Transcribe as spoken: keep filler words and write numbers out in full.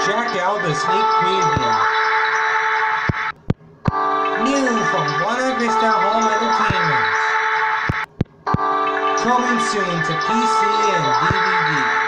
Check out the sneak preview. New from Buena Vista Home Entertainment. Coming soon to P C and D V D.